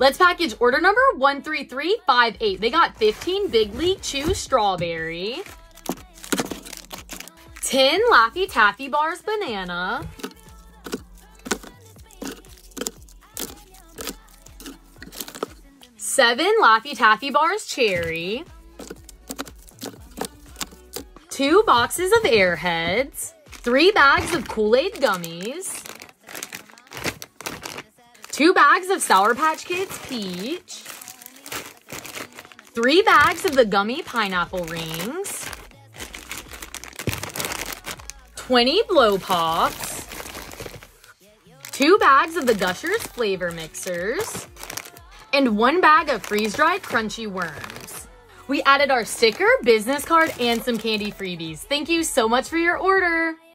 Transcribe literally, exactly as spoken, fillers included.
Let's package order number one three three five eight. They got fifteen Big League Chew Strawberry, ten Laffy Taffy Bars Banana, seven Laffy Taffy Bars Cherry, two boxes of Airheads, three bags of Kool-Aid Gummies, two bags of Sour Patch Kids Peach, three bags of the Gummy Pineapple Rings, twenty Blow Pops, two bags of the Gushers Flavor Mixers, and one bag of freeze-dried crunchy worms. We added our sticker, business card, and some candy freebies. Thank you so much for your order.